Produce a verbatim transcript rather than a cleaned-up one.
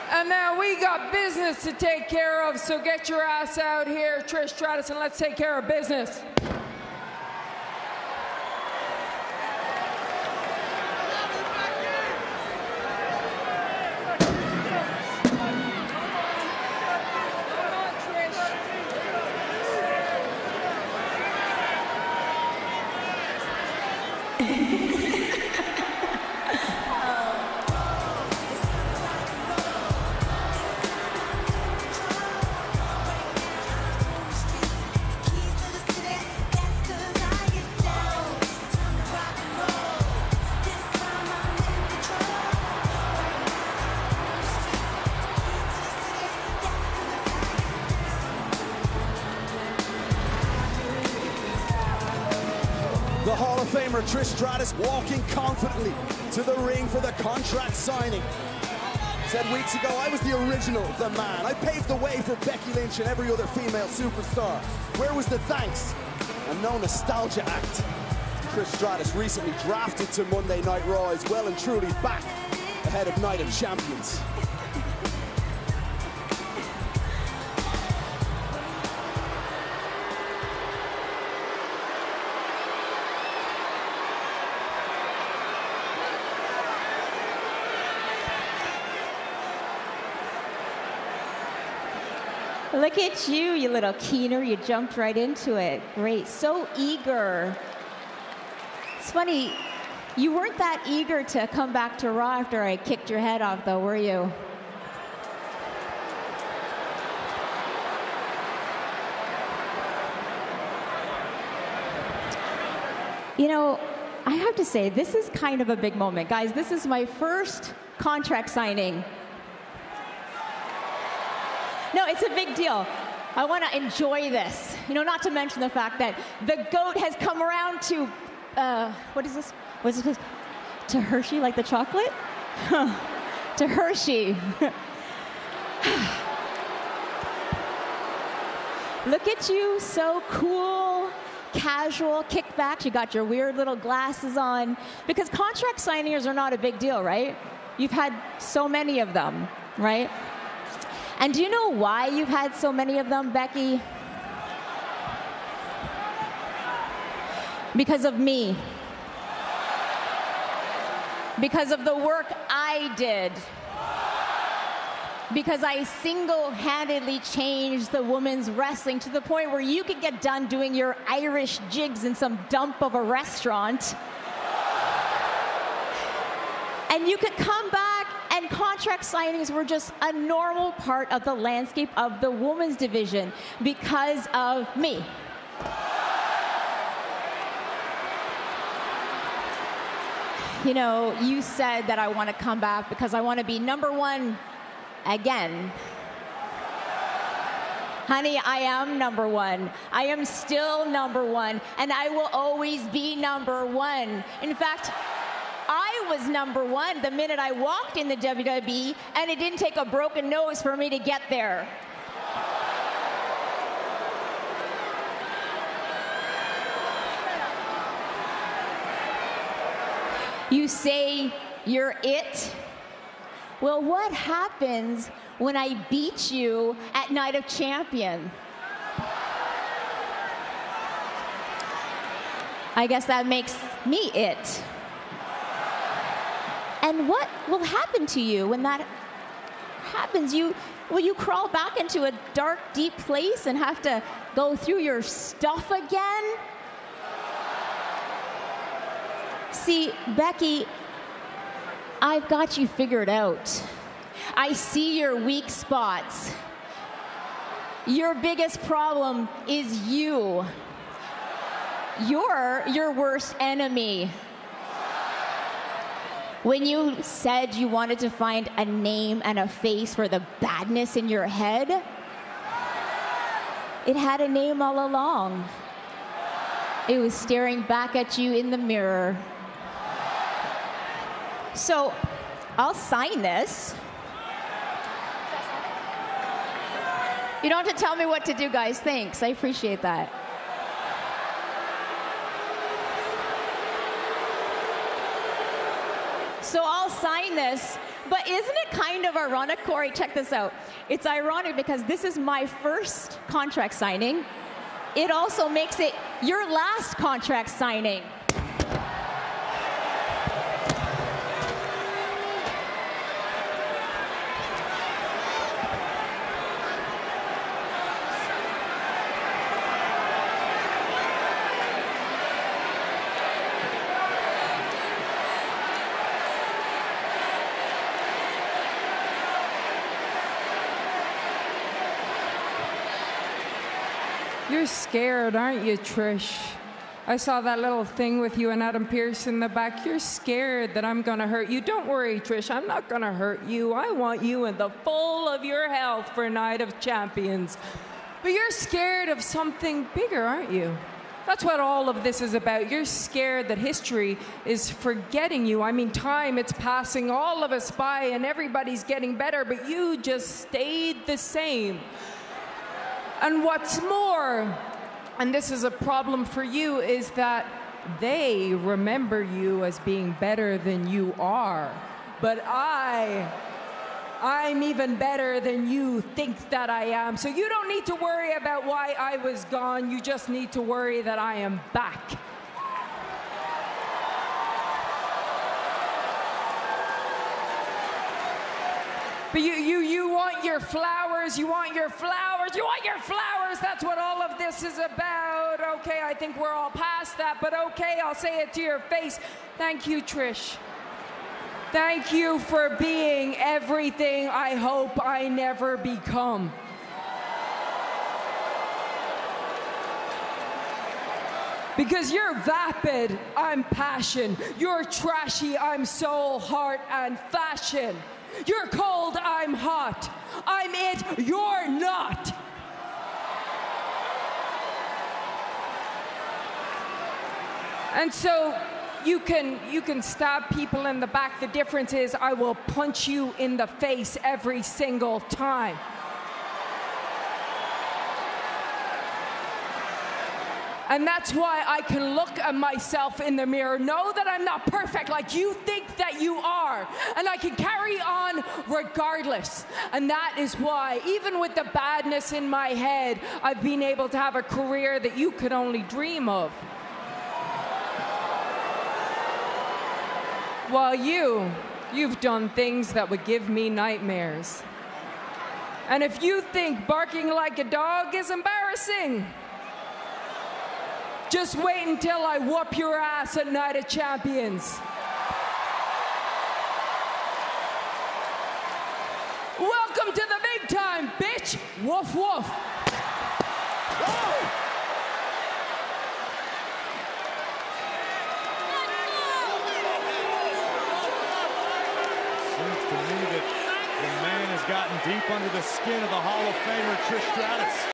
And now we got business to take care of, so get your ass out here, Trish Stratus, and let's take care of business. The Hall of Famer Trish Stratus walking confidently to the ring for the contract signing. Said weeks ago, I was the original, the man. I paved the way for Becky Lynch and every other female superstar. Where was the thanks? And no nostalgia act. Trish Stratus recently drafted to Monday Night Raw is well and truly back ahead of Night of Champions. Look at you, you little keener. You jumped right into it. Great. So eager. It's funny, you weren't that eager to come back to Raw after I kicked your head off, though, were you? You know, I have to say, this is kind of a big moment. Guys, this is my first contract signing. No, it's a big deal. I want to enjoy this. You know, not to mention the fact that the GOAT has come around to, uh, what is this? What is this? To Hershey, like the chocolate? To Hershey. Look at you, so cool, casual, kickbacks. You got your weird little glasses on. Because contract signings are not a big deal, right? You've had so many of them, right? And do you know why you've had so many of them, Becky? Because of me. Because of the work I did. Because I single-handedly changed the women's wrestling to the point where you could get done doing your Irish jigs in some dump of a restaurant. And you could come back, and contract signings were just a normal part of the landscape of the women's division because of me. You know, you said that I want to come back because I want to be number one again. Honey, I am number one. I am still number one, and I will always be number one. In fact, I was number one the minute I walked in the W W E, and it didn't take a broken nose for me to get there. You say you're it? Well, what happens when I beat you at Night of Champions? I guess that makes me it. And what will happen to you when that happens? You, will you crawl back into a dark, deep place and have to go through your stuff again? See, Becky, I've got you figured out. I see your weak spots. Your biggest problem is you. You're your worst enemy. When you said you wanted to find a name and a face for the badness in your head, it had a name all along. It was staring back at you in the mirror. So, I'll sign this. You don't have to tell me what to do, guys. Thanks. I appreciate that. So I'll sign this. But isn't it kind of ironic, Corey? Check this out. It's ironic because this is my first contract signing. It also makes it your last contract signing. You're scared, aren't you, Trish? I saw that little thing with you and Adam Pearce in the back. You're scared that I'm going to hurt you. Don't worry, Trish. I'm not going to hurt you. I want you in the full of your health for Night of Champions. But you're scared of something bigger, aren't you? That's what all of this is about. You're scared that history is forgetting you. I mean, time, it's passing all of us by and everybody's getting better, but you just stayed the same. And what's more, and this is a problem for you, is that they remember you as being better than you are. But I, I'm even better than you think that I am. So you don't need to worry about why I was gone. You just need to worry that I am back. But you, you, you want your flowers, you want your flowers, you want your flowers. That's what all of this is about. Okay, I think we're all past that, but okay, I'll say it to your face. Thank you, Trish. Thank you for being everything I hope I never become. Because you're vapid, I'm passion. You're trashy, I'm soul, heart, and fashion. You're cold, I'm hot. I'm it, you're not. And so you can you can stab people in the back. The difference is I will punch you in the face every single time. And that's why I can look at myself in the mirror, know that I'm not perfect like you think that you are, and I can carry on regardless. And that is why, even with the badness in my head, I've been able to have a career that you could only dream of. While you, you've done things that would give me nightmares. And if you think barking like a dog is embarrassing, just wait until I whoop your ass at Night of Champions. Welcome to the big time, bitch. Woof, woof. Whoa. Seems to me that the man has gotten deep under the skin of the Hall of Famer Trish Stratus.